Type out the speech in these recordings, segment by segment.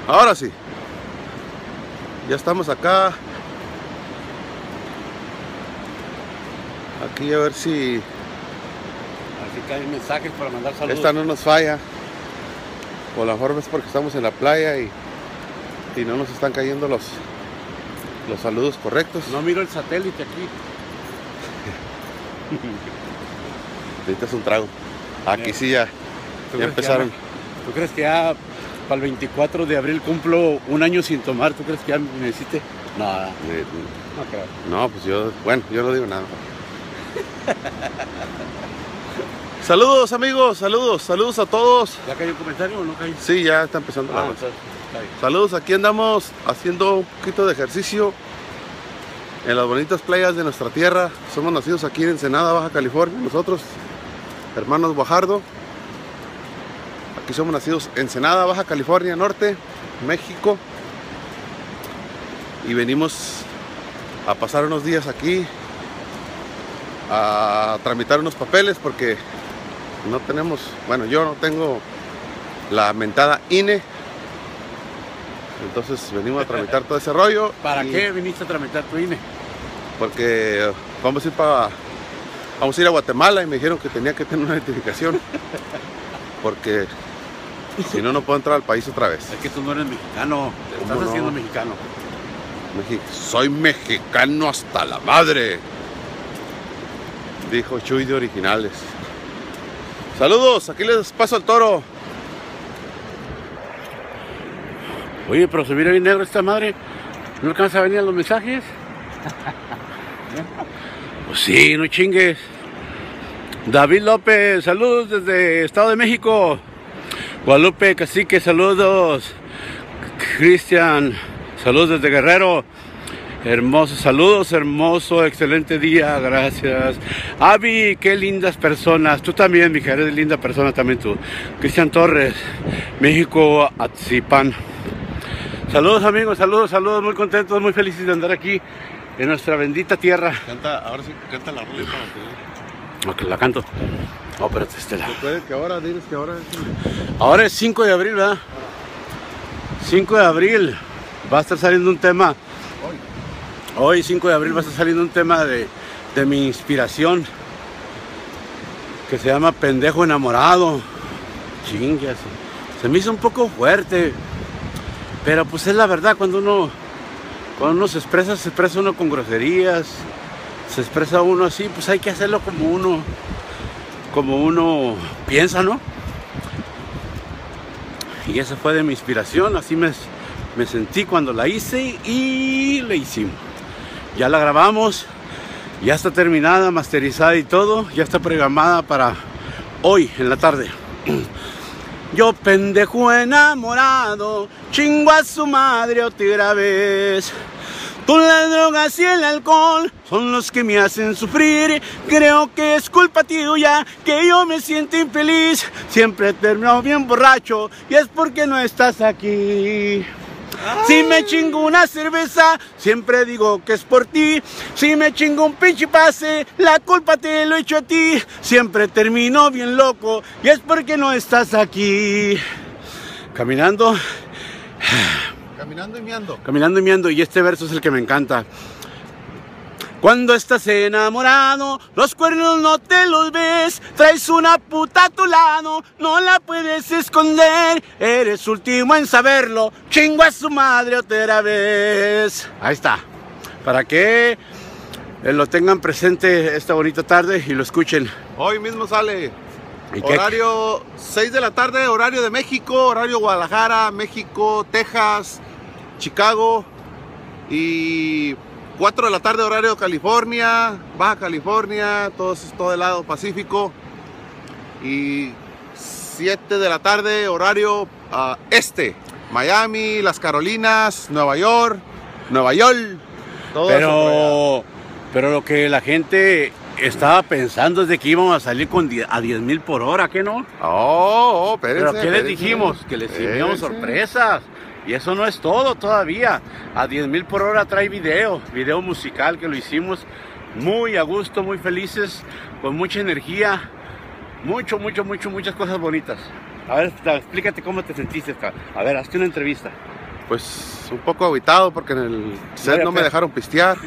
Ahora sí. Ya estamos acá. Aquí a ver si Así que hay mensajes para mandar saludos. esta no nos falla. O a lo mejor es porque estamos en la playa y no nos están cayendo los saludos correctos. No miro el satélite aquí. Necesitas un trago. Aquí sí ya empezaron. ¿Tú crees que ya para el 24 de abril cumplo un año sin tomar? ¿Tú crees que ya necesite? Nada. No creo. No, pues yo no digo nada. Saludos amigos, saludos a todos. ¿Ya cayó un comentario o no cayó? Sí, ya está empezando la voz. Entonces, está bien. Saludos, aquí andamos haciendo un poquito de ejercicio en las bonitas playas de nuestra tierra. Somos nacidos aquí en Ensenada, Baja California, nosotros, hermanos Guajardo. Aquí somos nacidos en Ensenada, Baja California Norte, México. Y venimos a pasar unos días aquí a tramitar unos papeles porque no tenemos, bueno, yo no tengo la mentada INE. Entonces venimos a tramitar todo ese rollo. ¿Para qué viniste a tramitar tu INE? Porque vamos a ir a Guatemala y me dijeron que tenía que tener una identificación. Porque si no, no puedo entrar al país otra vez. Es que tú no eres mexicano, te estás haciendo mexicano. Soy mexicano hasta la madre, dijo Chuy de Originales. Saludos, aquí les paso al toro. Oye, pero se mira bien negro esta madre. ¿No alcanza a venir a los mensajes? Pues sí, no chingues. David López, saludos desde Estado de México. Guadalupe Cacique, saludos. Cristian, saludos desde Guerrero. Hermosos saludos, hermoso, excelente día, gracias. Avi, qué lindas personas. Tú también, mija, eres linda persona también tú. Cristian Torres, México, Atzipan. Saludos amigos, saludos, muy contentos, muy felices de andar aquí en nuestra bendita tierra. Ahora sí, canta la rola para que... No, que la canto. Oh, pero Estela. Puede que ahora, diles que ahora... Ahora es 5 de abril, ¿verdad? 5 de abril va a estar saliendo un tema. Hoy 5 de abril va a estar saliendo un tema de mi inspiración que se llama Pendejo Enamorado. Chingas, se me hizo un poco fuerte, pero pues es la verdad. Cuando uno se expresa uno con groserías, se expresa uno así, pues hay que hacerlo como uno piensa, ¿no? Y esa fue de mi inspiración, así me sentí cuando la hice y la hicimos. Ya la grabamos, ya está terminada, masterizada y todo, ya está programada para hoy en la tarde. Yo pendejo enamorado, chingo a su madre otra vez. Tú las drogas y el alcohol son los que me hacen sufrir. Creo que es culpa tuya que yo me siento infeliz. Siempre termino bien borracho y es porque no estás aquí. Si me chingo una cerveza, siempre digo que es por ti. Si me chingo un pinche pase, la culpa te lo echo a ti. Siempre termino bien loco y es porque no estás aquí. Caminando y meando, y este verso es el que me encanta. Cuando estás enamorado, los cuernos no te los ves. Traes una puta a tu lado, no la puedes esconder. Eres último en saberlo, chingo a su madre otra vez. Ahí está, para que lo tengan presente esta bonita tarde y lo escuchen. Hoy mismo sale horario 6 de la tarde, horario de México, horario Guadalajara, México, Texas, Chicago, y 4 de la tarde horario California, Baja California, todo el lado Pacífico, y 7 de la tarde horario este, Miami, Las Carolinas, Nueva York, todo eso. Pero lo que la gente estaba pensando es de que íbamos a salir a 10,000 por hora, ¿qué no? Espérense. ¿Pero qué les dijimos? Que les enviamos sorpresas. Y eso no es todo todavía. A 10,000 por hora trae video musical que lo hicimos muy a gusto, muy felices, con mucha energía, muchas cosas bonitas. A ver, explícate cómo te sentiste. A ver, hazte una entrevista. Pues un poco agüitado porque en el set no me dejaron pistear.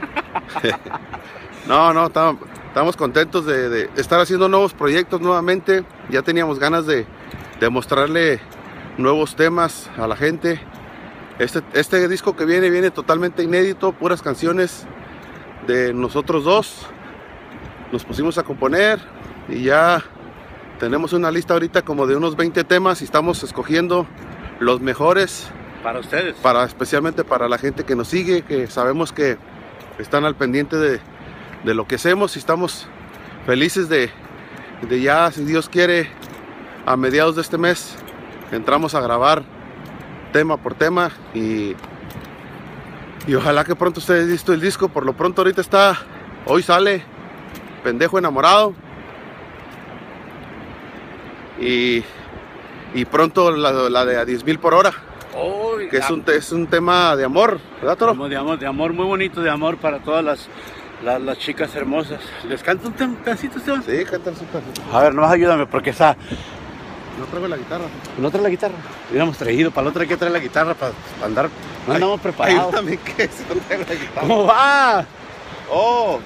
No, estamos contentos de estar haciendo nuevos proyectos nuevamente. Ya teníamos ganas de mostrarle nuevos temas a la gente. Este disco que viene totalmente inédito, puras canciones de nosotros dos. Nos pusimos a componer y ya tenemos una lista ahorita como de unos 20 temas y estamos escogiendo los mejores para ustedes, especialmente para la gente que nos sigue, que sabemos que están al pendiente de lo que hacemos, y estamos felices de ya, si Dios quiere, a mediados de este mes entramos a grabar tema por tema y ojalá que pronto ustedes visto el disco. Por lo pronto ahorita hoy sale Pendejo Enamorado y pronto la de a 10,000 por hora, que es un tema de amor, ¿verdad, Toro? De amor muy bonito, de amor para todas las chicas hermosas. ¿Les canto un pedacito, Esteban? Sí, cántales un pedacito. A ver, nomás ayúdame porque no traigo la guitarra. ¿No trae la guitarra? Hubiéramos traído, para la otra hay que traer la guitarra para andar. No andamos preparados. Ayúdame, ¿qué? Si no traigo la guitarra. ¿Cómo va? Oh,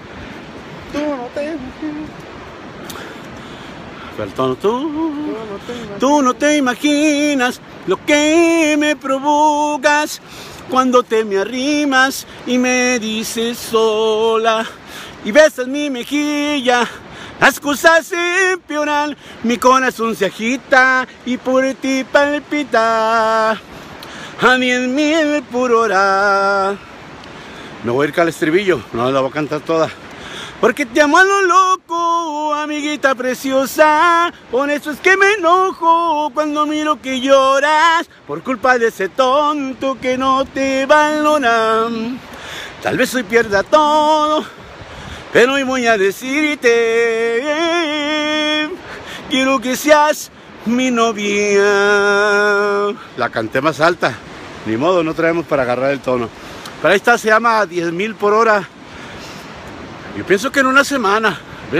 tú no te imaginas lo que me provocas cuando te me arrimas y me dices sola y besas mi mejilla. Las cosas empeoran, mi corazón se agita y por ti palpita a 10,000 por hora. Me voy a ir al estribillo, no la voy a cantar toda. Porque te amo a lo loco, amiguita preciosa. Por eso es que me enojo cuando miro que lloras por culpa de ese tonto que no te valora. Tal vez hoy pierda todo, pero hoy voy a decirte, quiero que seas mi novia. La canté más alta, ni modo, no traemos para agarrar el tono. Pero ahí está, se llama 10,000 por hora. Yo pienso que en una semana,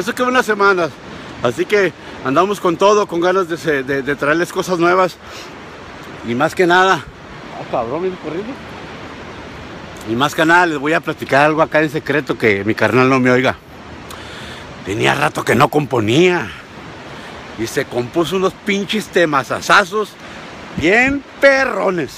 así que andamos con todo, con ganas de traerles cosas nuevas. Y más que nada, cabrón, ¿viene corriendo? Y más que nada les voy a platicar algo acá en secreto que mi carnal no me oiga. Tenía rato que no componía y se compuso unos pinches temasazazos bien perrones.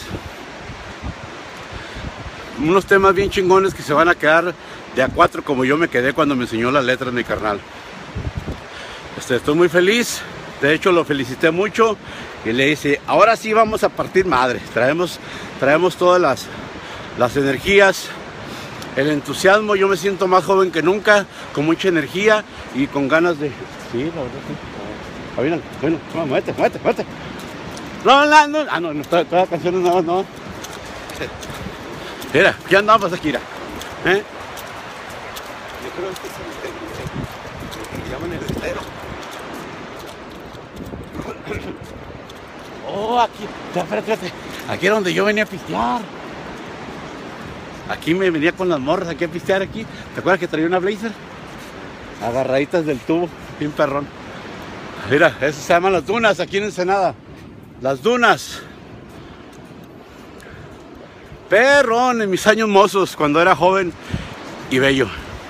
Unos temas bien chingones que se van a quedar de a 4 como yo me quedé cuando me enseñó las letras mi carnal. Estoy muy feliz, de hecho lo felicité mucho y le dije, ahora sí vamos a partir madre. Traemos todas las energías, el entusiasmo. Yo me siento más joven que nunca, con mucha energía y con ganas de... Sí, la verdad sí. Bueno, muévete. No, todas canciones no. Mira, ya andamos aquí, mira. Yo creo que es el que llaman el estero. Oh, aquí, espérate. Aquí era donde yo venía a pistear. Aquí me venía con las morras aquí a pistear aquí. ¿Te acuerdas que traía una blazer? Agarraditas del tubo, bien perrón. Mira, eso se llaman Las Dunas aquí en Ensenada. Las Dunas. Perrón, en mis años mozos, cuando era joven y bello.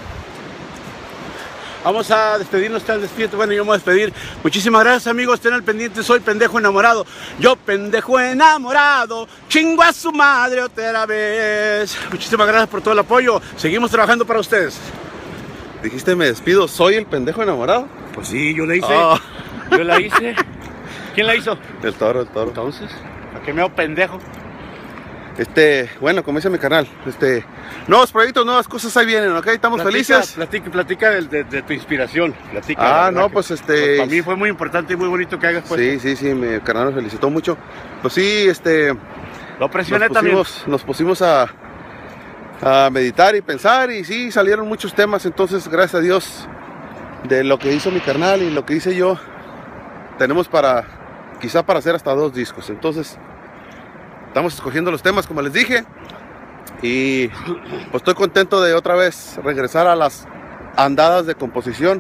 Vamos a despedirnos, despídete. Bueno, yo me voy a despedir. Muchísimas gracias, amigos, estén al pendiente. Soy Pendejo Enamorado. Yo, pendejo enamorado, chingo a su madre otra vez. Muchísimas gracias por todo el apoyo. Seguimos trabajando para ustedes. Dijiste, me despido, ¿soy el pendejo enamorado? Pues sí, yo la hice. Yo la hice. ¿Quién la hizo? El toro. Entonces, ¿a qué me hago pendejo? Bueno, como dice mi canal, nuevos proyectos, nuevas cosas ahí vienen, ¿ok? Estamos felices. Platica de tu inspiración. Platica. No, pues pues para mí fue muy importante y muy bonito que hagas puesto. Sí, mi canal nos felicitó mucho. Pues sí, lo presioné también. Nos pusimos a meditar y pensar y sí, salieron muchos temas. Entonces, gracias a Dios, de lo que hizo mi carnal y lo que hice yo, tenemos quizá para hacer hasta 2 discos. Entonces, estamos escogiendo los temas, como les dije, y pues estoy contento de otra vez regresar a las andadas de composición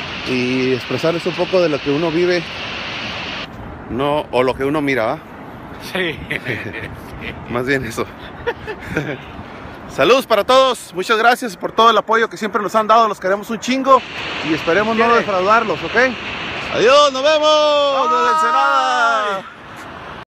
y expresarles un poco de lo que uno vive, o lo que uno mira, Sí. Más bien eso. Saludos para todos. Muchas gracias por todo el apoyo que siempre nos han dado. Los queremos un chingo y esperemos no defraudarlos, ¿ok? Adiós, nos vemos. Desde Ensenada.